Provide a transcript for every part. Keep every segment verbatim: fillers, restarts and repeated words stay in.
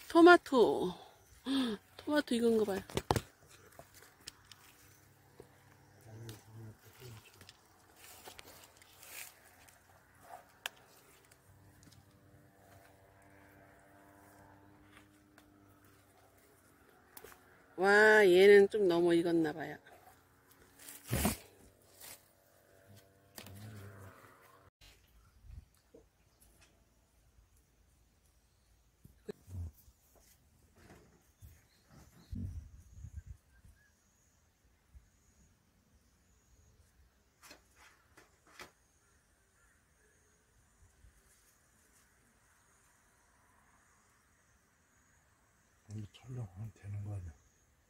토마토. 토마토 익은 거 봐요. 와, 얘는 좀 너무 익었나 봐요. 이거 촬영하면 되는 거 아니야?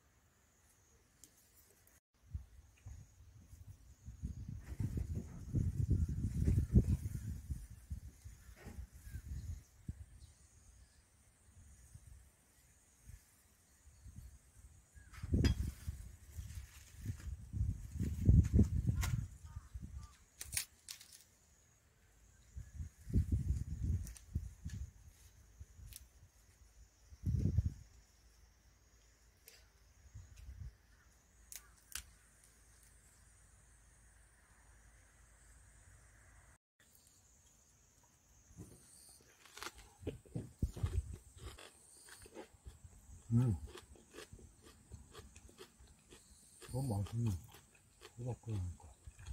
음. 너무 맛있네. 호박 끓이니까.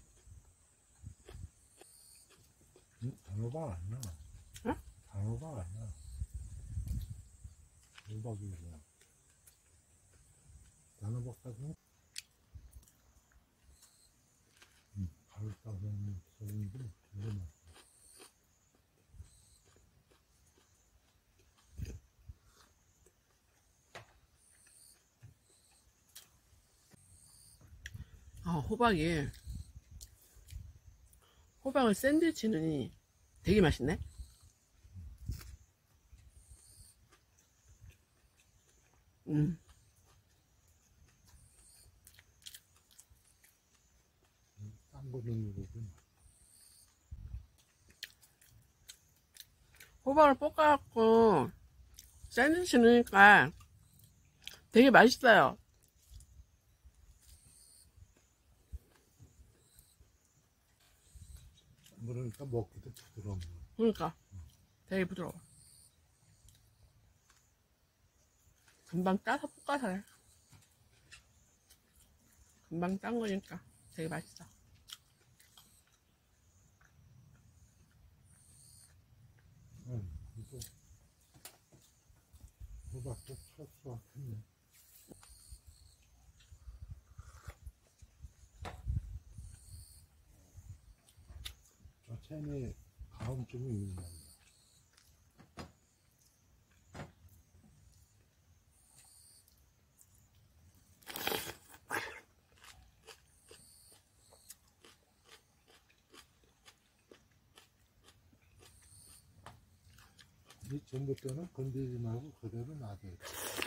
음, 단호박 아니야. 응? 단호박 아니야. 호박이 뭐야. 단호박 사진? 음, 가을 따서는 썰는데 되게 맛있어. 아, 호박이. 호박을 샌드위치 넣으니 되게 맛있네. 음. 딴 거 넣는 거군. 호박을 볶아갖고 샌드위치 넣으니까 되게 맛있어요. 그러니까 먹기도 부드러운 거. 그러니까 되게 부드러워. 금방 따서 볶아서 해. 금방 딴 거니까 되게 맛있어. 응, 이거 호박도 찰수확했네. 저 채니 다음쯤에 있는다. 이 전부터는 건드리지 말고 그대로 놔둬야 돼.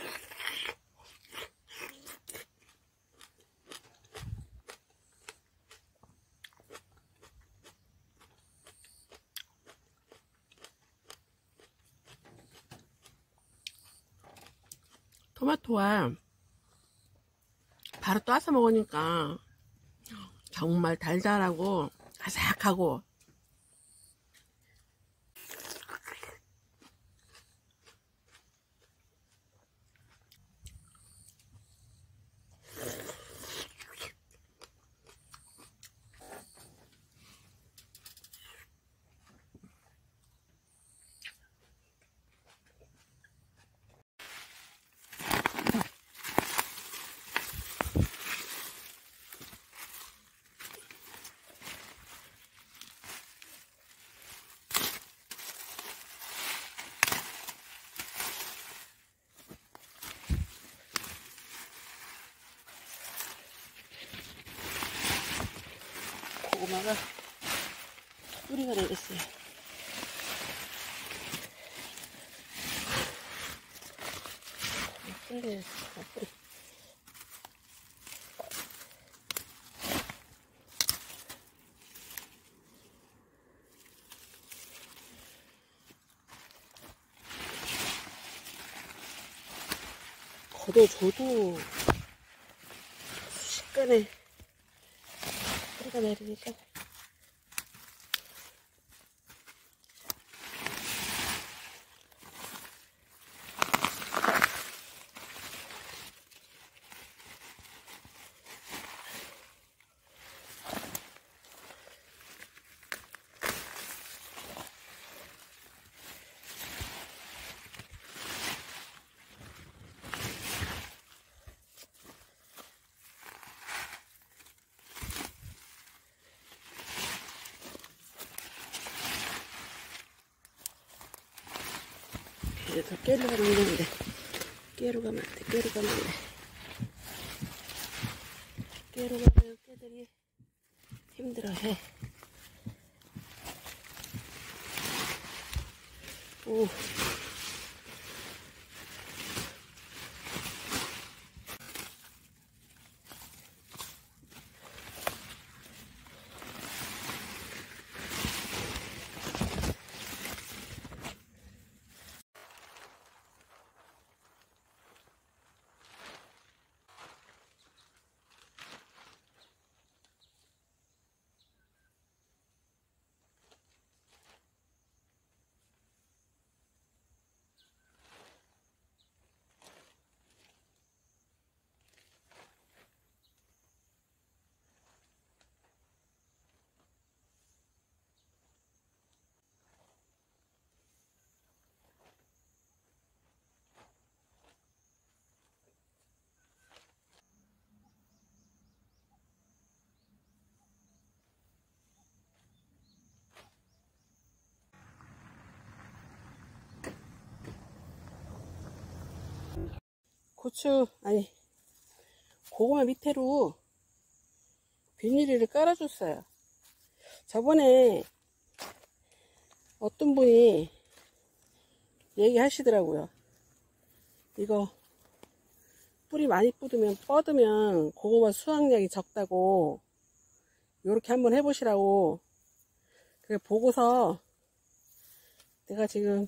토마토와 바로 떠서 먹으니까 정말 달달하고 아삭하고 고구마가 뿌리가 내렸어요. 뿌리 내렸어. 뿌리. 걷어줘도 순식간에 뿌리가 내리니까 더 깨로 가면 안 되는데, 깨로 가면 안 돼, 깨로 가면 안 돼. 깨로 가면 깨들이 힘들어해. 오. 고추, 아니, 고구마 밑에로 비닐을 깔아줬어요. 저번에 어떤 분이 얘기하시더라고요. 이거 뿌리 많이 뻗으면, 뻗으면 고구마 수확량이 적다고, 요렇게 한번 해보시라고. 그래, 보고서 내가 지금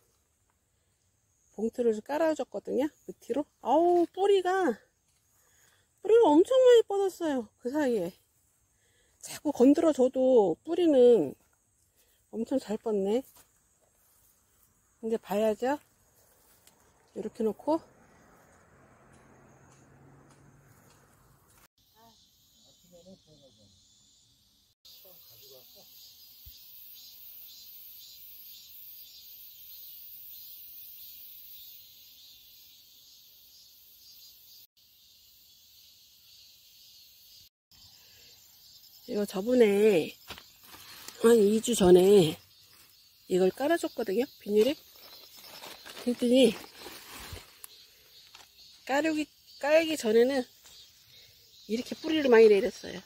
봉투를 좀 깔아줬거든요. 밑으로. 아우, 뿌리가 뿌리가 엄청 많이 뻗었어요. 그 사이에 자꾸 건드려줘도 뿌리는 엄청 잘 뻗네. 이제 봐야죠. 이렇게 놓고 이거 저번에 한 이 주 전에 이걸 깔아줬거든요. 비닐에. 그랬더니 깔기, 깔기 전에는 이렇게 뿌리를 많이 내렸어요.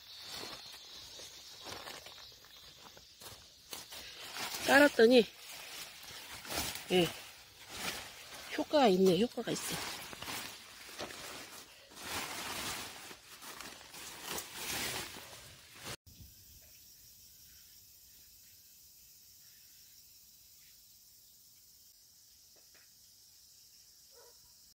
깔았더니 예, 효과가 있네. 효과가 있어.